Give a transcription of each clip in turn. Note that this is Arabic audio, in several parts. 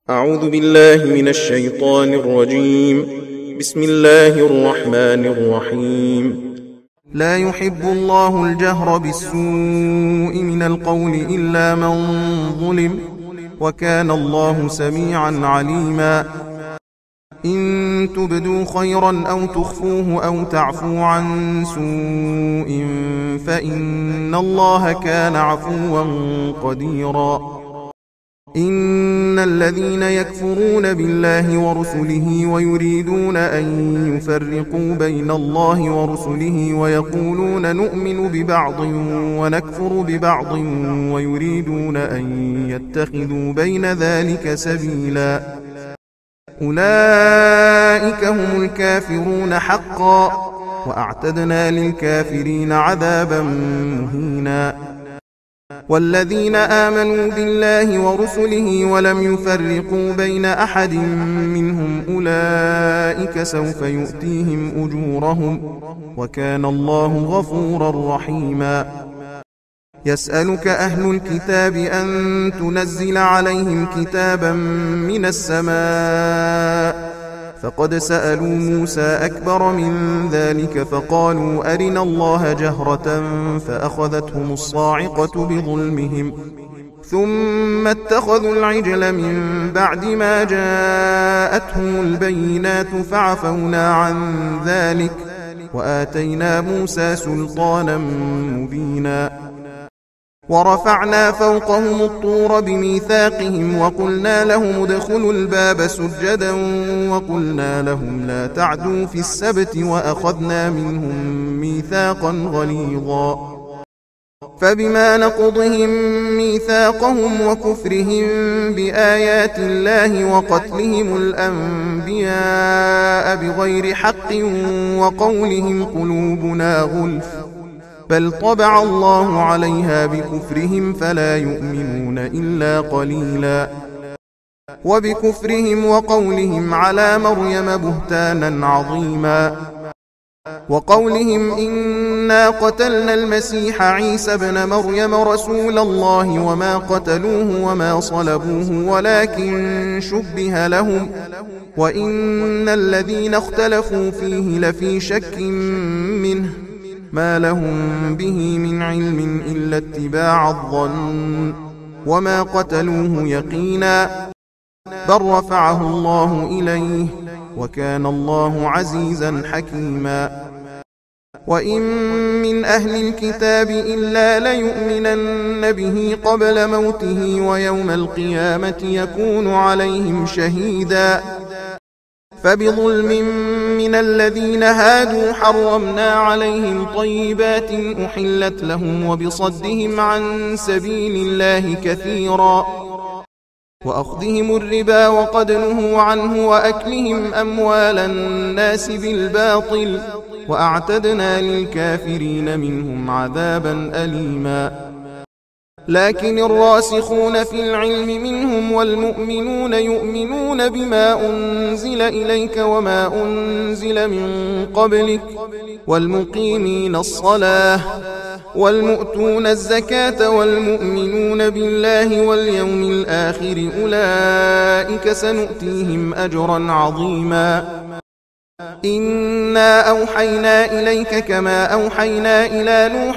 أعوذ بالله من الشيطان الرجيم. بسم الله الرحمن الرحيم. لا يحب الله الجهر بالسوء من القول إلا من ظلم، وكان الله سميعا عليما. إن تبدوا خيرا أو تخفوه أو تعفو عن سوء فإن الله كان عفوا قديرا. إن الذين يكفرون بالله ورسله ويريدون أن يفرقوا بين الله ورسله ويقولون نؤمن ببعض ونكفر ببعض ويريدون أن يتخذوا بين ذلك سبيلا، أولئك هم الكافرون حقا، وأعتدنا للكافرين عذابا مهينا. والذين آمنوا بالله ورسله ولم يفرقوا بين أحد منهم أولئك سوف يؤتيهم أجورهم، وكان الله غفورا رحيما. يسألك أهل الكتاب أن تنزل عليهم كتابا من السماء، فقد سألوا موسى أكبر من ذلك فقالوا أرنا الله جهرة فأخذتهم الصاعقة بظلمهم، ثم اتخذوا العجل من بعد ما جاءتهم البينات فعفونا عن ذلك وآتينا موسى سلطانا مبينا. ورفعنا فوقهم الطور بميثاقهم وقلنا لهم ادخلوا الباب سجدا وقلنا لهم لا تعدوا في السبت وأخذنا منهم ميثاقا غليظا. فبما نقضهم ميثاقهم وكفرهم بآيات الله وقتلهم الأنبياء بغير حق وقولهم قلوبنا غلف، بل طبع الله عليها بكفرهم فلا يؤمنون إلا قليلا. وبكفرهم وقولهم على مريم بهتانا عظيما، وقولهم إنا قتلنا المسيح عيسى ابن مريم رسول الله وما قتلوه وما صلبوه ولكن شبه لهم، وإن الذين اختلفوا فيه لفي شك منه، ما لهم به من علم إلا اتباع الظن، وما قتلوه يقينا، بل رفعه الله إليه، وكان الله عزيزا حكيما. وإن من أهل الكتاب إلا ليؤمنن به قبل موته ويوم القيامة يكون عليهم شهيدا. فبظلم من الذين هادوا حرمنا عليهم طيبات أحلت لهم وبصدهم عن سبيل الله كثيرا، وأخذهم الربا وقد نهوا عنه وأكلهم أموال الناس بالباطل، وأعتدنا للكافرين منهم عذابا أليما. لكن الراسخون في العلم منهم والمؤمنون يؤمنون بما أنزل إليك وما أنزل من قبلك والمقيمين الصلاة والمؤتون الزكاة والمؤمنون بالله واليوم الآخر أولئك سنؤتيهم أجرا عظيما. إنا أوحينا إليك كما أوحينا إلى نوح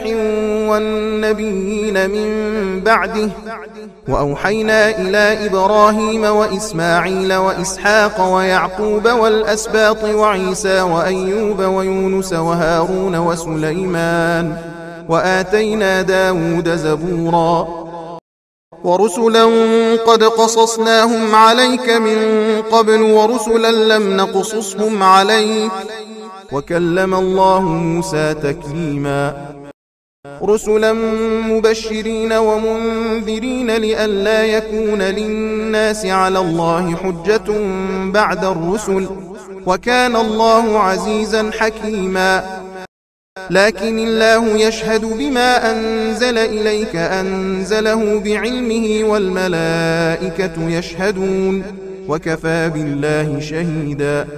والنبيين من بعده، وأوحينا إلى إبراهيم وإسماعيل وإسحاق ويعقوب والأسباط وعيسى وأيوب ويونس وهارون وسليمان، وآتينا داود زبورا. ورسلا قد قصصناهم عليك من قبل ورسلا لم نقصصهم عليك، وكلم الله موسى تكليما. رسلا مبشرين ومنذرين لئلا يكون للناس على الله حجة بعد الرسل، وكان الله عزيزا حكيما. لكن الله يشهد بما أنزل إليك أنزله بعلمه والملائكة يشهدون، وكفى بالله شهيدا.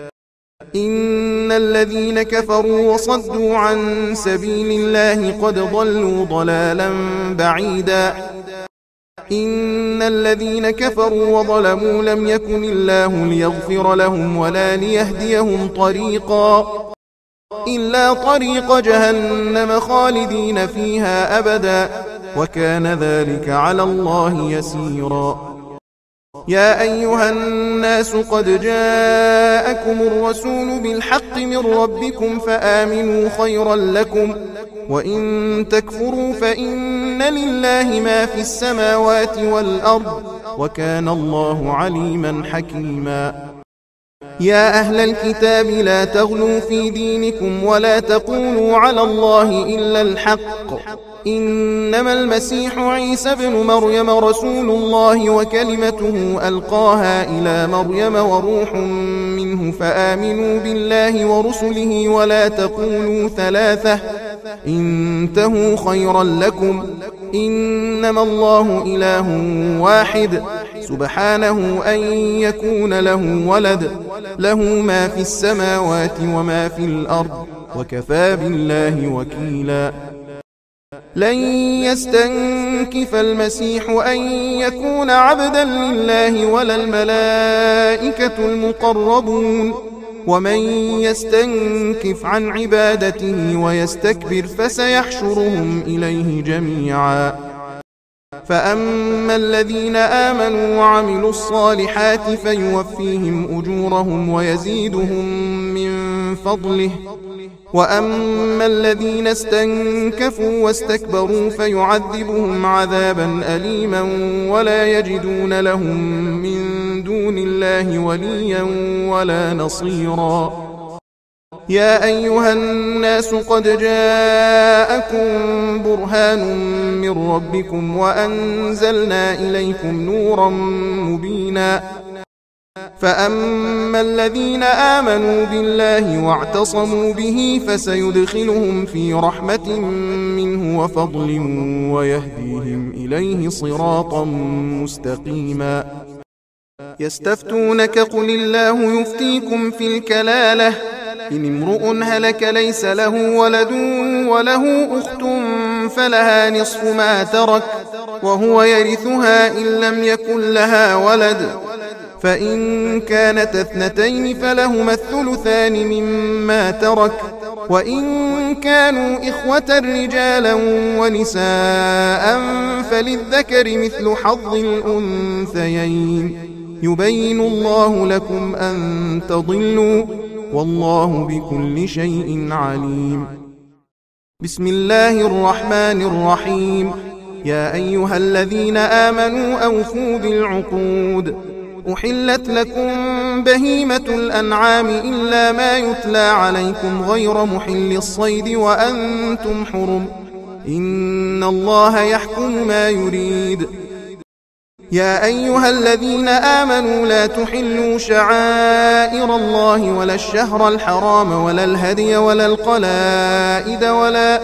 إن الذين كفروا وصدوا عن سبيل الله قد ضلوا ضلالا بعيدا. إن الذين كفروا وظلموا لم يكن الله ليغفر لهم ولا ليهديهم طريقا إلا طريق جهنم خالدين فيها أبدا وكان ذلك على الله يسيرا. يا أيها الناس قد جاءكم الرسول بالحق من ربكم فآمنوا خيرا لكم وإن تكفروا فإن لله ما في السماوات والأرض وكان الله عليما حكيما. يا أهل الكتاب لا تغلوا في دينكم ولا تقولوا على الله إلا الحق إنما المسيح عيسى بن مريم رسول الله وكلمته ألقاها إلى مريم وروح منه فآمنوا بالله ورسله ولا تقولوا ثلاثة انتهوا خيرا لكم إنما الله إله واحد سبحانه أن يكون له ولد له ما في السماوات وما في الأرض وكفى بالله وكيلا. لن يستنكف المسيح أن يكون عبدا لله ولا الملائكة المقربون ومن يستنكف عن عبادته ويستكبر فسيحشرهم إليه جميعا. فأما الذين آمنوا وعملوا الصالحات فيوفيهم أجورهم ويزيدهم من فضله وأما الذين استنكفوا واستكبروا فيعذبهم عذابا أليما ولا يجدون لهم من دون الله وليا ولا نصيرا. يا أيها الناس قد جاءكم برهان من ربكم وأنزلنا إليكم نورا مبينا. فأما الذين آمنوا بالله واعتصموا به فسيدخلهم في رحمة منه وفضل ويهديهم إليه صراطا مستقيما. يستفتونك قل الله يفتيكم في الكلالة إن امرؤ هلك ليس له ولد وله أخت فلها نصف ما ترك وهو يرثها إن لم يكن لها ولد فإن كانت اثنتين فلهما الثلثان مما ترك وإن كانوا إخوة رجالا ونساء فللذكر مثل حظ الأنثيين يبين الله لكم أن تضلوا والله بكل شيء عليم. بسم الله الرحمن الرحيم. يا أيها الذين آمنوا أوفوا بالعقود. أحلت لكم بهيمة الأنعام إلا ما يتلى عليكم غير محل الصيد وأنتم حرم إن الله يحكم ما يريد. يا أيها الذين آمنوا لا تحلوا شعائر الله ولا الشهر الحرام ولا الهدي ولا القلائد ولا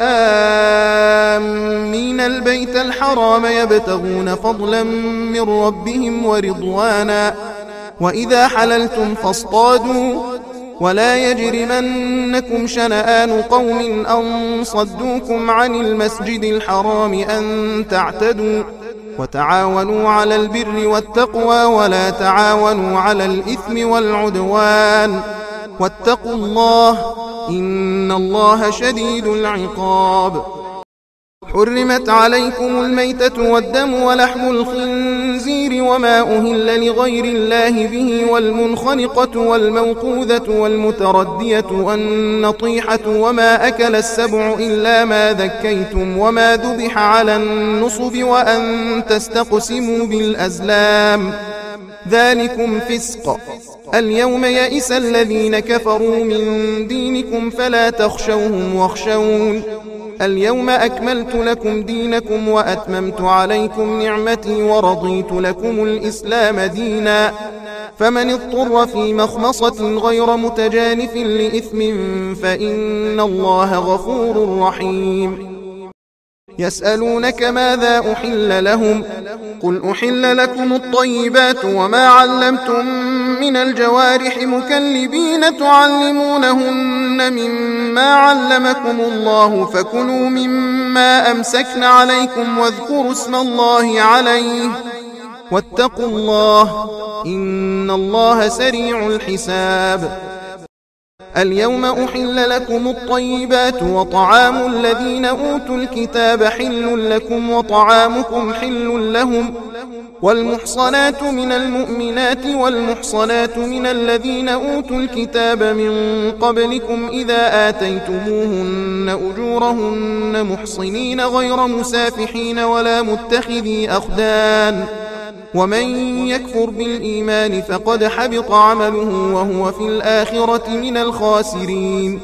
آمين البيت الحرام يبتغون فضلا من ربهم ورضوانا وإذا حللتم فاصطادوا ولا يجرمنكم شنآن قوم أن صدوكم عن المسجد الحرام أن تعتدوا وتعاونوا على البر والتقوى ولا تعاونوا على الإثم والعدوان واتقوا الله إن الله شديد العقاب. حرمت عليكم الميتة والدم ولحم الخنزير وما أهل لغير الله به والمنخنقة والموقوذة والمتردية والنطيحة وما أكل السبع إلا ما ذكيتم وما ذبح على النصب وأن تستقسموا بالأزلام ذلكم فسق. اليوم يئس الذين كفروا من دينكم فلا تخشوهم واخشون اليوم أكملت لكم دينكم وأتممت عليكم نعمتي ورضيت لكم الإسلام دينا فمن اضطر في مخمصة غير متجانف لإثم فإن الله غفور رحيم. يسألونك ماذا أحل لهم قل أحل لكم الطيبات وما علمتم من الجوارح مكلبين تعلمونهن مما علمكم الله فكلوا مما أمسكن عليكم واذكروا اسم الله عليه واتقوا الله إن الله سريع الحساب. اليوم أحل لكم الطيبات وطعام الذين أوتوا الكتاب حل لكم وطعامكم حل لهم والمحصنات من المؤمنات والمحصنات من الذين أوتوا الكتاب من قبلكم إذا آتيتموهن أجورهن محصنين غير مسافحين ولا متخذي أخدان ومن يكفر بالإيمان فقد حبط عمله وهو في الآخرة من الخاسرين.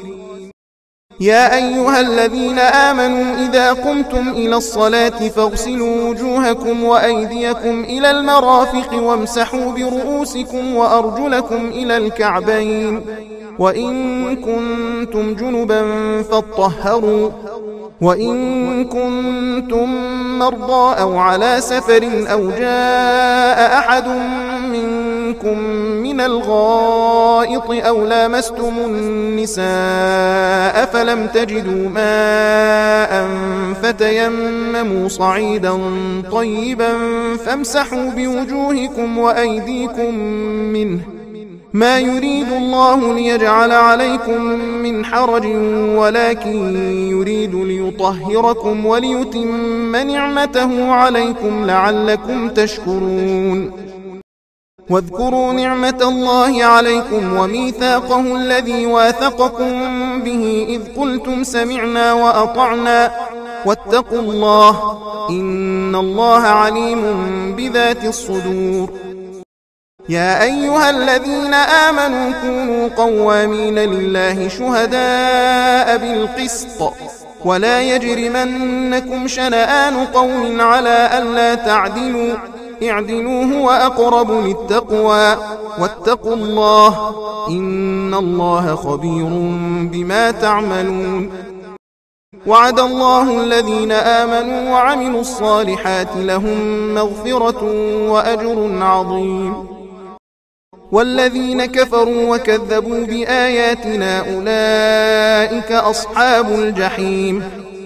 يا أيها الذين آمنوا إذا قمتم إلى الصلاة فاغسلوا وجوهكم وأيديكم إلى المرافق وامسحوا برؤوسكم وأرجلكم إلى الكعبين وإن كنتم جنبا فاطهروا وإن كنتم مرضى أو على سفر أو جاء أحد منكم من الغائط أو لامستم النساء فلم تجدوا ماء فتيمموا صعيدا طيبا فامسحوا بوجوهكم وأيديكم منه ما يريد الله ليجعل عليكم من حرج ولكن يريد ليطهركم وليتم نعمته عليكم لعلكم تشكرون. واذكروا نعمة الله عليكم وميثاقه الذي واثقكم به إذ قلتم سمعنا وأطعنا واتقوا الله إن الله عليم بذات الصدور. يا أيها الذين آمنوا كونوا قوامين لله شهداء بالقسط ولا يجرمنكم شنآن قوم على ألا تعدلوا اعدلوا هو أقرب للتقوى واتقوا الله إن الله خبير بما تعملون. وعد الله الذين آمنوا وعملوا الصالحات لهم مغفرة وأجر عظيم والذين كفروا وكذبوا بآياتنا أولئك أصحاب الجحيم.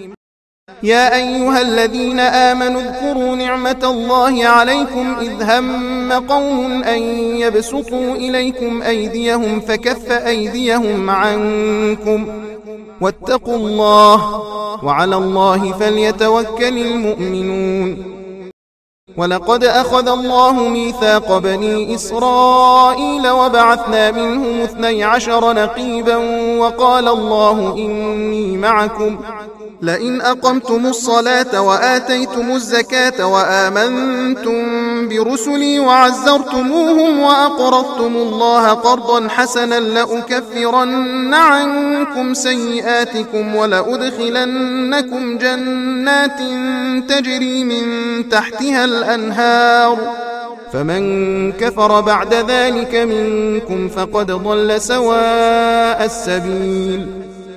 يا أيها الذين آمنوا اذكروا نعمة الله عليكم إذ هم قوم أن يبسطوا إليكم أيديهم فكف أيديهم عنكم واتقوا الله وعلى الله فليتوكل المؤمنون. ولقد أخذ الله ميثاق بني إسرائيل وبعثنا منهم 12 نقيبا وقال الله إني معكم لئن أقمتم الصلاة وآتيتم الزكاة وآمنتم برسلي وعزرتموهم وأقرضتم الله قرضا حسنا لأكفرن عنكم سيئاتكم ولأدخلنكم جنات تجري من تحتها الأنهار فمن كفر بعد ذلك منكم فقد ضل سواء السبيل.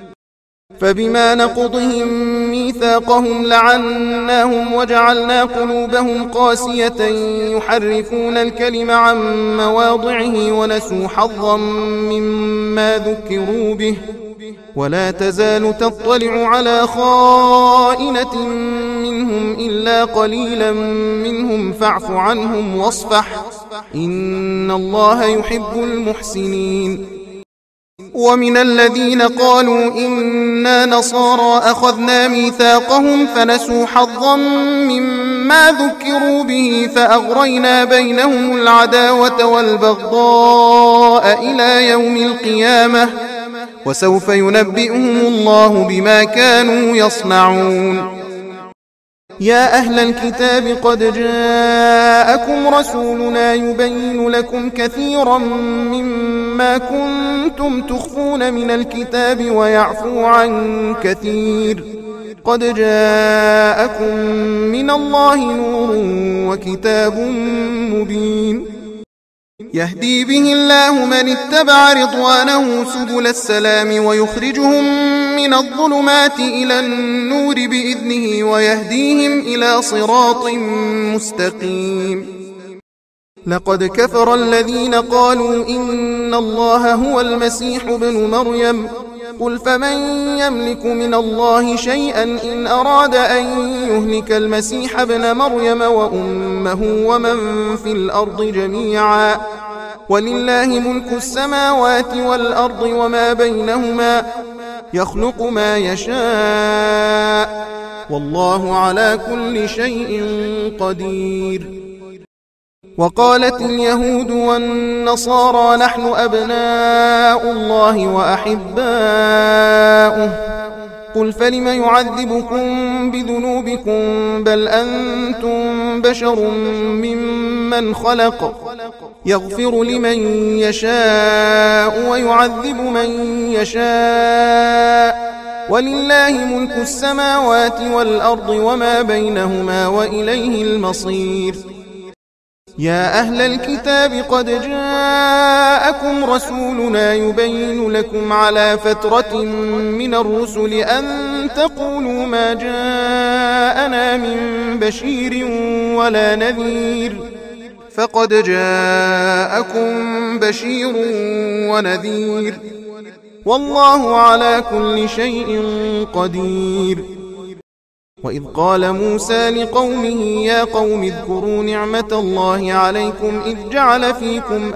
فبما نقضهم ميثاقهم لعناهم وجعلنا قلوبهم قاسية يحرفون الكلم عن مواضعه ونسوا حظا مما ذكروا به ولا تزال تطلع على خائنة منهم إلا قليلا منهم فاعف عنهم واصفح إن الله يحب المحسنين. ومن الذين قالوا إنا نصارى أخذنا ميثاقهم فنسوا حظا مما ذكروا به فأغرينا بينهم العداوة والبغضاء إلى يوم القيامة وسوف ينبئهم الله بما كانوا يصنعون. يا أهل الكتاب قد جاءكم رسولنا يبين لكم كثيرا مما كنتم تخفون من الكتاب ويعفو عن كثير قد جاءكم من الله نور وكتاب مبين يهدي به الله من اتبع رضوانه سبل السلام ويخرجهم من الظلمات إلى النور بإذنه ويهديهم إلى صراط مستقيم. لقد كفر الذين قالوا إن الله هو المسيح ابن مريم قل فمن يملك من الله شيئا إن أراد أن يهلك المسيح ابن مريم وأمه ومن في الأرض جميعا ولله ملك السماوات والأرض وما بينهما يخلق ما يشاء والله على كل شيء قدير. وقالت اليهود والنصارى نحن أبناء الله وأحباؤه قل فلم يعذبكم بذنوبكم بل أنتم بشر ممن خلق يغفر لمن يشاء ويعذب من يشاء ولله ملك السماوات والأرض وما بينهما وإليه المصير. يا أهل الكتاب قد جاءكم رسولنا يبين لكم على فترة من الرسل أن تقولوا ما جاءنا من بشير ولا نذير فقد جاءكم بشير ونذير والله على كل شيء قدير. وإذ قال موسى لقومه يا قوم اذكروا نعمة الله عليكم إذ جعل فيكم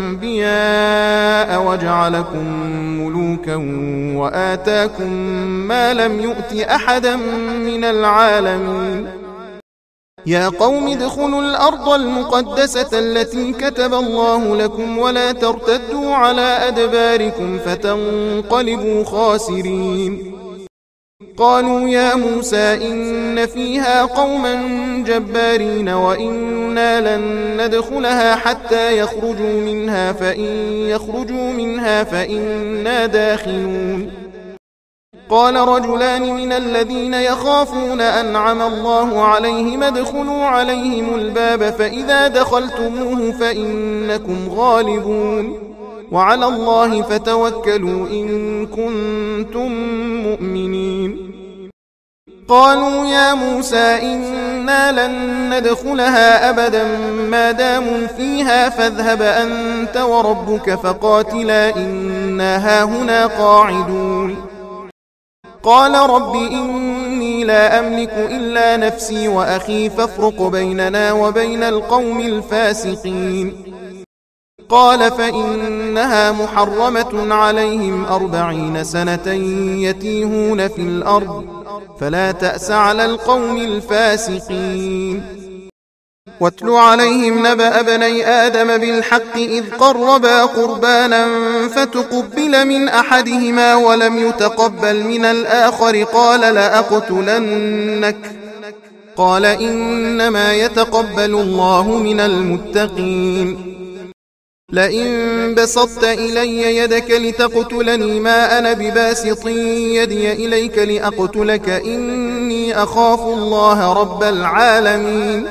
أنبياء وجعلكم ملوكا وآتاكم ما لم يؤت أحدا من العالمين. يا قوم ادخلوا الأرض المقدسة التي كتب الله لكم ولا ترتدوا على أدباركم فتنقلبوا خاسرين. قالوا يا موسى إن فيها قوما جبارين وإنا لن ندخلها حتى يخرجوا منها فإن يخرجوا منها فإنا داخلون. قال رجلان من الذين يخافون أنعم الله عليهم ادخلوا عليهم الباب فإذا دخلتموه فإنكم غالبون وعلى الله فتوكلوا إن كنتم مؤمنين. قالوا يا موسى إنا لن ندخلها أبدا ما داموا فيها فاذهب أنت وربك فقاتلا إنا هاهنا قاعدون. قال رب إني لا أملك إلا نفسي وأخي فافرق بيننا وبين القوم الفاسقين. قال فإنها محرمة عليهم 40 سنة يتيهون في الأرض فلا تأس على القوم الفاسقين. واتل عليهم نبأ بني آدم بالحق إذ قربا قربانا فتقبل من أحدهما ولم يتقبل من الآخر قال لأقتلنك قال إنما يتقبل الله من المتقين. لئن بسطت إلي يدك لتقتلني ما أنا بباسط يدي إليك لأقتلك إني أخاف الله رب العالمين.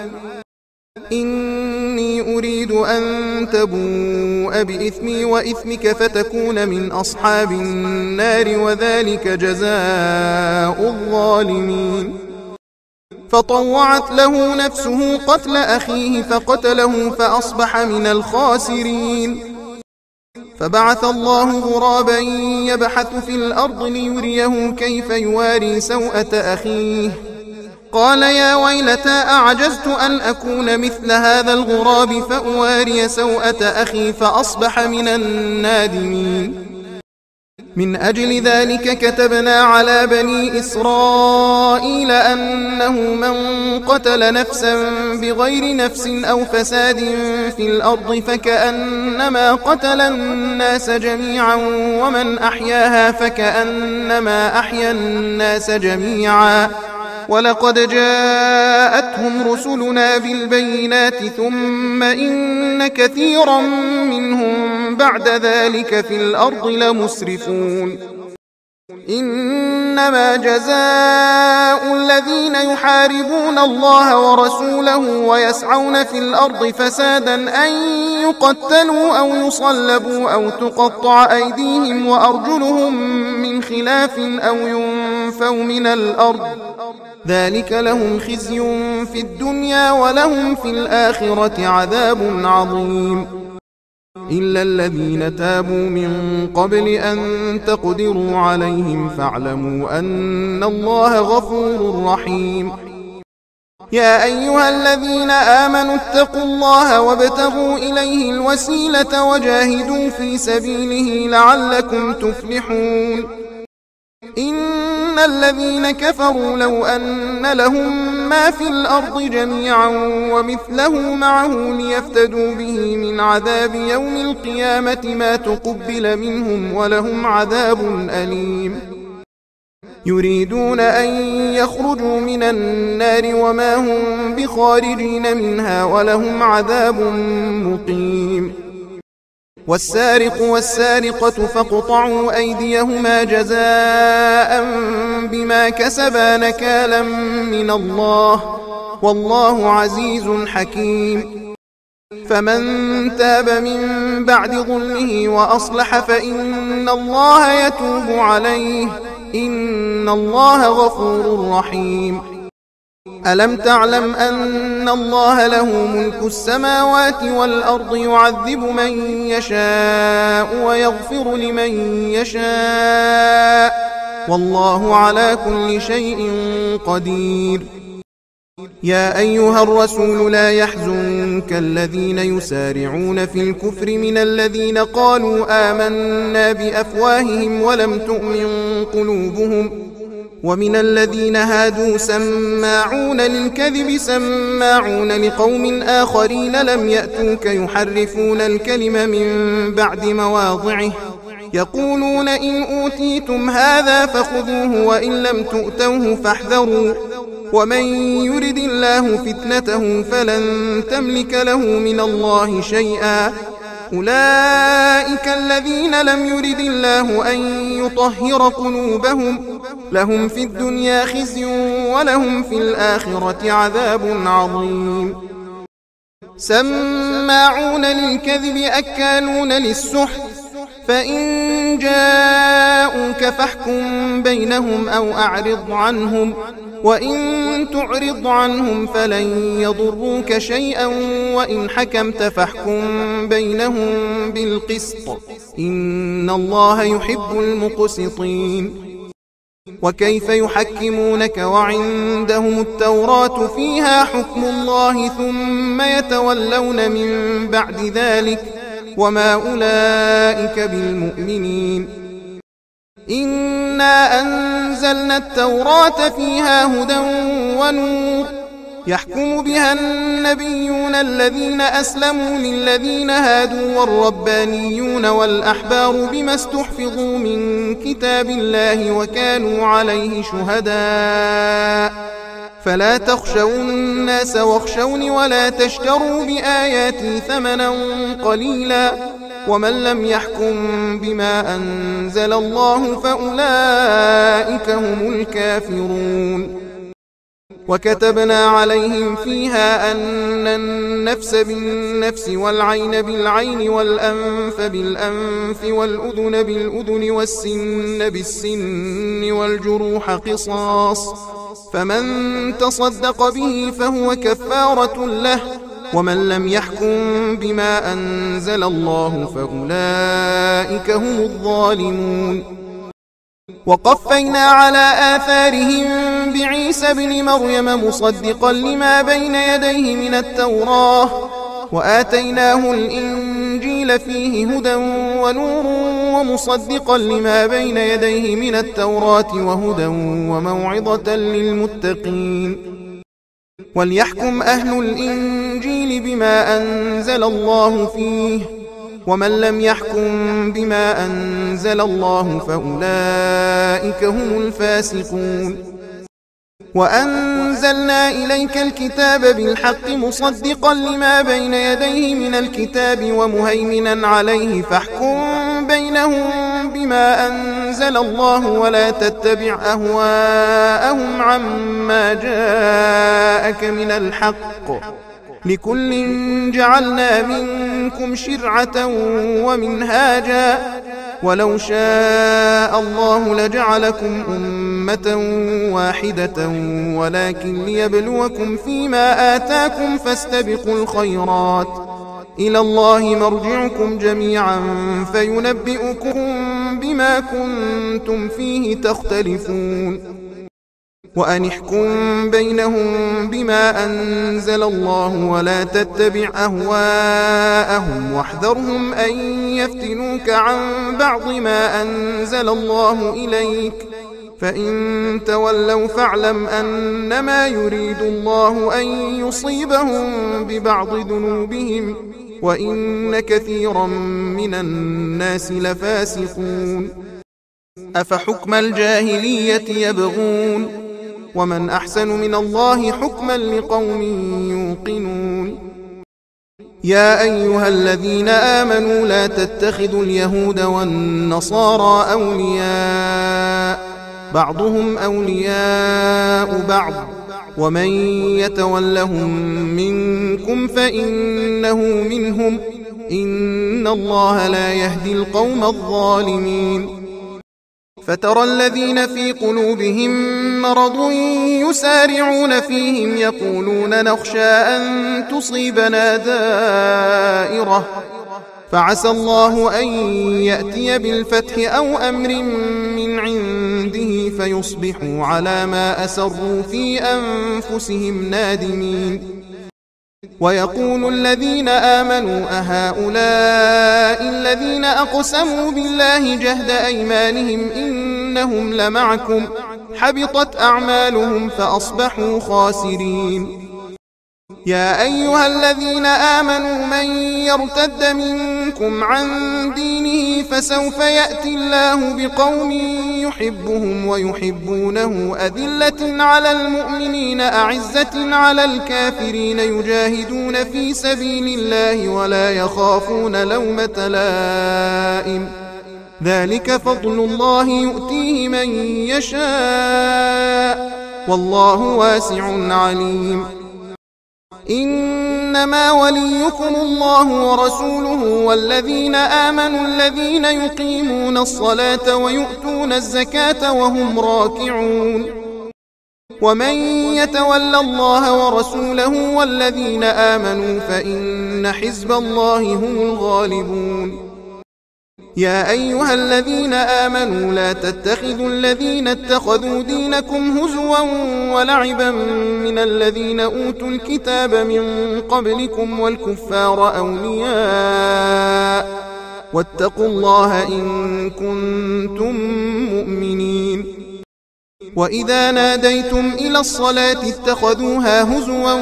إني أريد أن تبوء بإثمي وإثمك فتكون من أصحاب النار وذلك جزاء الظالمين. فطوعت له نفسه قتل أخيه فقتله فأصبح من الخاسرين. فبعث الله غرابا يبحث في الأرض ليريه كيف يواري سوءة أخيه قال يا ويلتى أعجزت أن أكون مثل هذا الغراب فأواري سوءة أخي فأصبح من النادمين. من أجل ذلك كتبنا على بني إسرائيل أنه من قتل نفسا بغير نفس أو فساد في الأرض فكأنما قتل الناس جميعا ومن أحياها فكأنما أحيا الناس جميعا. ولقد جاءتهم رسلنا بالبينات ثم إن كثيرا منهم بعد ذلك في الأرض لمسرفون. إنما جزاء الذين يحاربون الله ورسوله ويسعون في الأرض فسادا أن يقتلوا أو يصلبوا أو تقطع أيديهم وأرجلهم من خلاف أو ينفوا من الأرض ذلك لهم خزي في الدنيا ولهم في الآخرة عذاب عظيم إلا الذين تابوا من قبل أن تقدروا عليهم فاعلموا أن الله غفور رحيم يا أيها الذين آمنوا اتقوا الله وابتغوا إليه الوسيلة وجاهدوا في سبيله لعلكم تفلحون إن الذين كفروا لو أن لهم ما في الأرض جميعا ومثله معه ليفتدوا به من عذاب يوم القيامة ما تقبل منهم ولهم عذاب أليم يريدون أن يخرجوا من النار وما هم بخارجين منها ولهم عذاب مقيم والسارق والسارقة فاقطعوا أيديهما جزاء بما كسبا نكالا من الله والله عزيز حكيم فمن تاب من بعد ظلمه وأصلح فإن الله يتوب عليه إن الله غفور رحيم ألم تعلم أن الله له ملك السماوات والأرض يعذب من يشاء ويغفر لمن يشاء والله على كل شيء قدير يا أيها الرسول لا يحزنك الذين يسارعون في الكفر من الذين قالوا آمنا بأفواههم ولم تؤمن قلوبهم ومن الذين هادوا سماعون للكذب سماعون لقوم آخرين لم يأتوك يحرفون الكلم من بعد مواضعه يقولون إن أوتيتم هذا فخذوه وإن لم تؤتوه فاحذروا ومن يرد الله فتنته فلن تملك له من الله شيئا أولئك الذين لم يرد الله أن يطهر قلوبهم لهم في الدنيا خزي ولهم في الآخرة عذاب عظيم سماعون للكذب أكالون للسحت فإن جاءوك فاحكم بينهم أو أعرض عنهم وإن تعرض عنهم فلن يضروك شيئا وإن حكمت فاحكم بينهم بالقسط إن الله يحب المقسطين وكيف يحكمونك وعندهم التوراة فيها حكم الله ثم يتولون من بعد ذلك وما أولئك بالمؤمنين إنا أنزلنا التوراة فيها هدى ونور يحكم بها النبيون الذين أسلموا للذين هادوا والربانيون والأحبار بما استحفظوا من كتاب الله وكانوا عليه شهداء فلا تخشوا الناس واخشوني ولا تشتروا بآياتي ثمنا قليلا ومن لم يحكم بما أنزل الله فأولئك هم الكافرون وكتبنا عليهم فيها أن النفس بالنفس والعين بالعين والأنف بالأنف والأذن بالأذن والسن بالسن والجروح قصاص فمن تصدق به فهو كفارة له ومن لم يحكم بما أنزل الله فأولئك هم الظالمون وقفينا على آثارهم بعيسى بن مريم مصدقا لما بين يديه من التوراة وآتيناه الإنجيل فيه هدى ونور ومصدقا لما بين يديه من التوراة وهدى وموعظة للمتقين وليحكم أهل الإنجيل بما أنزل الله فيه ومن لم يحكم بما أنزل الله فأولئك هم الفاسقون وأنزلنا إليك الكتاب بالحق مصدقا لما بين يديه من الكتاب ومهيمنا عليه فاحكم بينهم بما أنزل الله ولا تتبع أهواءهم عما جاءك من الحق، لكل جعلنا منكم شرعة ومنهاجا، ولو شاء الله لجعلكم أمة واحدة ولكن ليبلوكم فيما آتاكم فاستبقوا الخيرات، إلى الله مرجعكم جميعا فينبئكم بما كنتم فيه تختلفون. وأن احكم بينهم بما أنزل الله ولا تتبع أهواءهم واحذرهم أن يفتنوك عن بعض ما أنزل الله إليك، فإن تولوا فاعلم أنما يريد الله أن يصيبهم ببعض ذنوبهم وإن كثيرا من الناس لفاسقون. أفحكم الجاهلية يبغون ومن أحسن من الله حكما لقوم يوقنون. يا أيها الذين آمنوا لا تتخذوا اليهود والنصارى أولياء بعضهم أولياء بعض ومن يتولهم منكم فإنه منهم إن الله لا يهدي القوم الظالمين. فترى الذين في قلوبهم مرض يسارعون فيهم يقولون نخشى أن تصيبنا دائرة، فعسى الله أن يأتي بالفتح أو أمر من عنده فيصبحوا على ما أسروا في أنفسهم نادمين. ويقول الذين آمنوا أهؤلاء الذين أقسموا بالله جهد أيمانهم إنهم لمعكم حبطت أعمالهم فأصبحوا خاسرين. يا أيها الذين آمنوا من يرتد منكم عن دينه فسوف يأتي الله بقوم يحبهم ويحبونه أذلة على المؤمنين أعزة على الكافرين يجاهدون في سبيل الله ولا يخافون لومة لائم، ذلك فضل الله يؤتيه من يشاء والله واسع عليم. إنما وليكم الله ورسوله والذين آمنوا الذين يقيمون الصلاة ويؤتون الزكاة وهم راكعون. ومن يتول الله ورسوله والذين آمنوا فإن حزب الله هم الغالبون. يا أيها الذين آمنوا لا تتخذوا الذين اتخذوا دينكم هزوا ولعبا من الذين أوتوا الكتاب من قبلكم والكفار أولياء واتقوا الله إن كنتم مؤمنين. وإذا ناديتم إلى الصلاة اتخذوها هزوا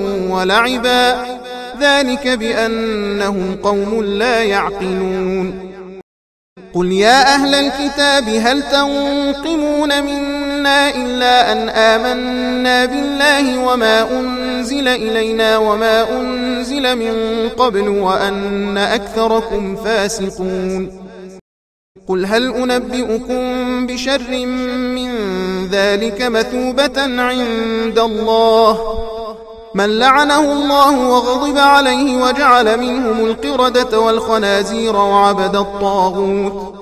ولعبا ذلك بأنهم قوم لا يعقلون. قل يا أهل الكتاب هل تنقمون منا إلا أن آمنا بالله وما أنزل إلينا وما أنزل من قبل وأن أكثركم فاسقون. قل هل أنبئكم بشر من ذلك مثوبة عند الله من لعنه الله وغضب عليه وجعل منهم القردة والخنازير وعبد الطاغوت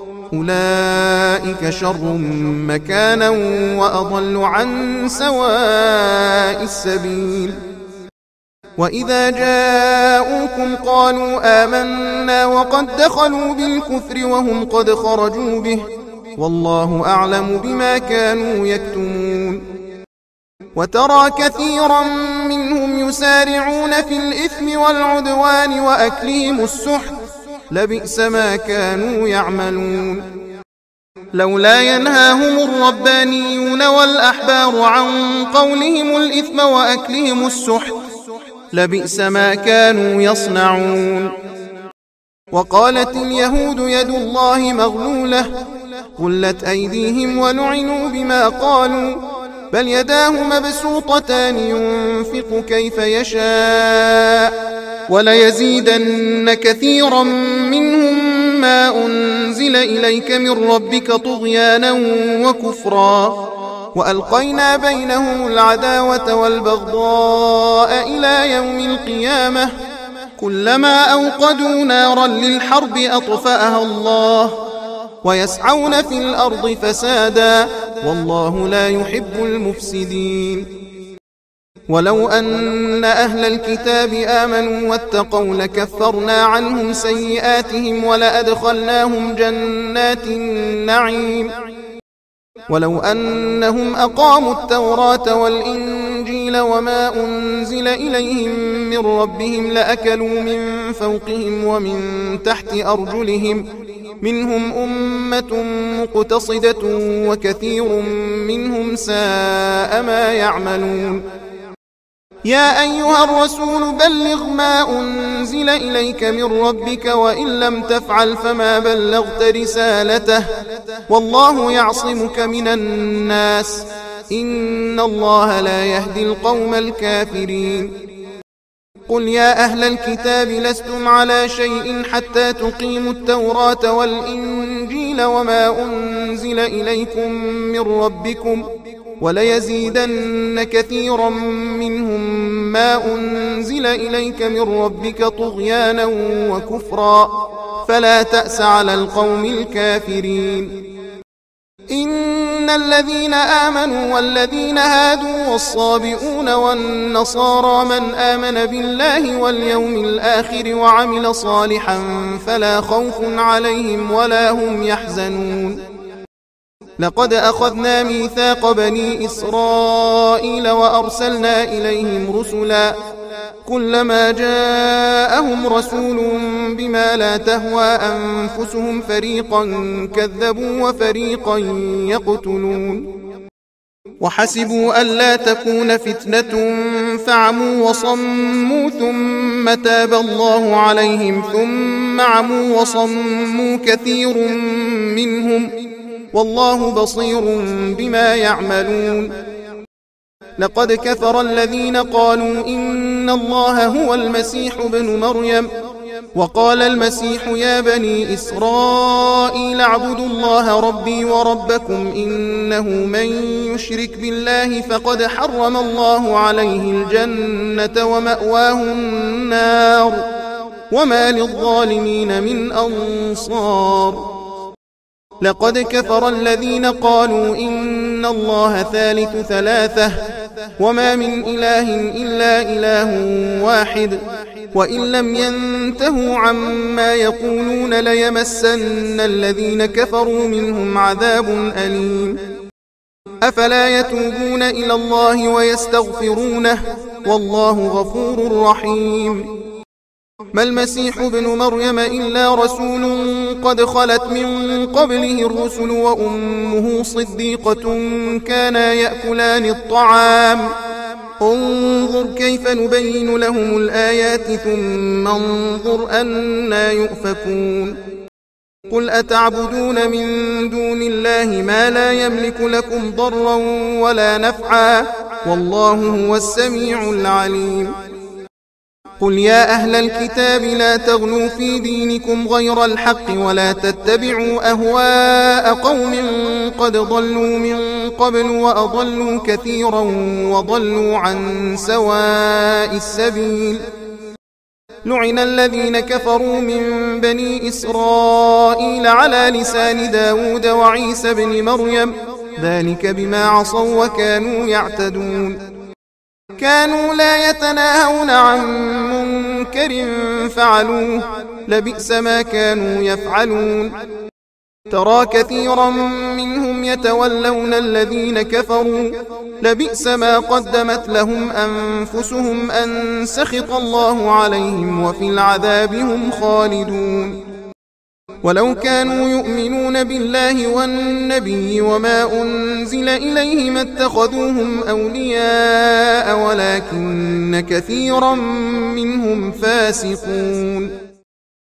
أولئك شر مكانا وأضل عن سواء السبيل. وإذا جاءوكم قالوا آمنا وقد دخلوا بالكفر وهم قد خرجوا به والله أعلم بما كانوا يكتمون. وترى كثيرا منهم يسارعون في الإثم والعدوان وأكلهم السحت لبئس ما كانوا يعملون. لولا ينهاهم الربانيون والأحبار عن قولهم الإثم وأكلهم السحت لبئس ما كانوا يصنعون. وقالت اليهود يد الله مغلولة غلت أيديهم ولعنوا بما قالوا بل يداه مبسوطتان ينفق كيف يشاء وليزيدن كثيرا منهم ما أنزل إليك من ربك طغيانا وكفرا وألقينا بينهم العداوة والبغضاء إلى يوم القيامة كلما أوقدوا نارا للحرب أطفأها الله ويسعون في الأرض فسادا والله لا يحب المفسدين ولو أن أهل الكتاب آمنوا واتقوا لكفرنا عنهم سيئاتهم ولأدخلناهم جنات النعيم ولو أنهم أقاموا التوراة والإنجيل وما أنزل إليهم من ربهم لأكلوا من فوقهم ومن تحت أرجلهم منهم أمة مقتصدة وكثير منهم ساء ما يعملون يا أيها الرسول بلغ ما أنزل إليك من ربك وإن لم تفعل فما بلغت رسالته والله يعصمك من الناس إن الله لا يهدي القوم الكافرين قل يا أهل الكتاب لستم على شيء حتى تقيموا التوراة والإنجيل وما أنزل إليكم من ربكم وليزيدن كثيرا منهم ما أنزل إليك من ربك طغيانا وكفرا فلا تأس على القوم الكافرين إن الذين آمنوا والذين هادوا والصابئون والنصارى من آمن بالله واليوم الآخر وعمل صالحا فلا خوف عليهم ولا هم يحزنون لقد أخذنا ميثاق بني إسرائيل وأرسلنا إليهم رسلا كلما جاءهم رسول بما لا تهوى أنفسهم فريقا كذبوا وفريقا يقتلون وحسبوا ألا تكون فتنة فعموا وصموا ثم تاب الله عليهم ثم عموا وصموا كثير منهم والله بصير بما يعملون لقد كفر الذين قالوا إن الله هو المسيح ابن مريم وقال المسيح يا بني إسرائيل اعبدوا الله ربي وربكم إنه من يشرك بالله فقد حرم الله عليه الجنة ومأواه النار وما للظالمين من أنصار لقد كفر الذين قالوا إن الله ثالث ثلاثة وما من إله إلا إله واحد وإن لم ينتهوا عما يقولون ليمسن الذين كفروا منهم عذاب أليم أفلا يتوبون إلى الله ويستغفرونه والله غفور رحيم ما المسيح ابن مريم إلا رسول قد خلت من قبله الرسل وأمه صديقة كانا يأكلان الطعام انظر كيف نبين لهم الآيات ثم انظر أنا يؤفكون قل أتعبدون من دون الله ما لا يملك لكم ضرا ولا نفعا والله هو السميع العليم قل يا أهل الكتاب لا تغلوا في دينكم غير الحق ولا تتبعوا أهواء قوم قد ضلوا من قبل وأضلوا كثيرا وضلوا عن سواء السبيل لعن الذين كفروا من بني إسرائيل على لسان داود وعيسى بن مريم ذلك بما عصوا وكانوا يعتدون كانوا لا يتناهون عن منكر فعلوه لبئس ما كانوا يفعلون ترى كثيرا منهم يتولون الذين كفروا لبئس ما قدمت لهم أنفسهم أن سخط الله عليهم وفي العذاب هم خالدون ولو كانوا يؤمنون بالله والنبي وما أنزل إليه ما اتخذوهم أولياء ولكن كثيرا منهم فاسقون